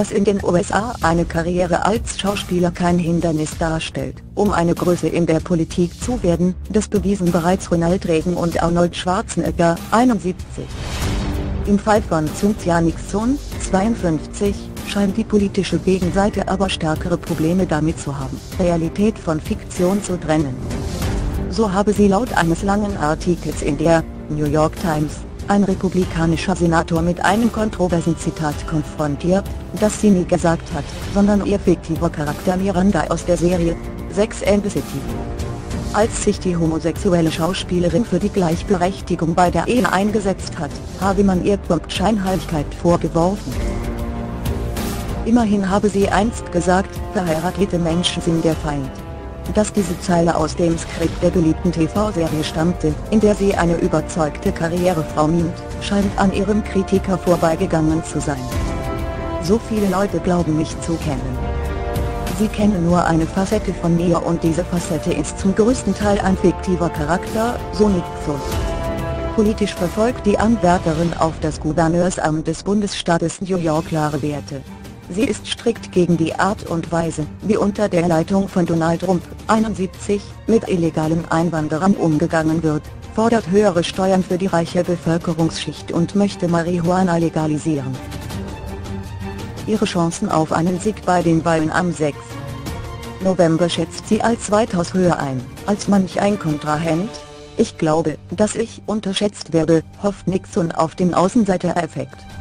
dass in den USA eine Karriere als Schauspieler kein Hindernis darstellt, um eine Größe in der Politik zu werden. Das bewiesen bereits Ronald Reagan und Arnold Schwarzenegger, 71. Im Fall von Cynthia Nixon, 52, scheint die politische Gegenseite aber stärkere Probleme damit zu haben, Realität von Fiktion zu trennen. So habe sie laut eines langen Artikels in der New York Times ein republikanischer Senator mit einem kontroversen Zitat konfrontiert, das sie nie gesagt hat, sondern ihr fiktiver Charakter Miranda aus der Serie Sex and the City. Als sich die homosexuelle Schauspielerin für die Gleichberechtigung bei der Ehe eingesetzt hat, habe man ihr prompt Scheinheiligkeit vorgeworfen. Immerhin habe sie einst gesagt, verheiratete Menschen sind der Feind. Dass diese Zeile aus dem Skript der beliebten TV-Serie stammte, in der sie eine überzeugte Karrierefrau mimt, scheint an ihrem Kritiker vorbeigegangen zu sein. So viele Leute glauben mich zu kennen. Sie kennen nur eine Facette von mir und diese Facette ist zum größten Teil ein fiktiver Charakter, so Nixon. Politisch verfolgt die Anwärterin auf das Gouverneursamt des Bundesstaates New York klare Werte. Sie ist strikt gegen die Art und Weise, wie unter der Leitung von Donald Trump, 71, mit illegalen Einwanderern umgegangen wird, fordert höhere Steuern für die reiche Bevölkerungsschicht und möchte Marihuana legalisieren. Ihre Chancen auf einen Sieg bei den Wahlen am 6. November schätzt sie als weitaus höher ein, als manch ein Kontrahent. Ich glaube, dass ich unterschätzt werde, hofft Nixon auf den Außenseiter-Effekt.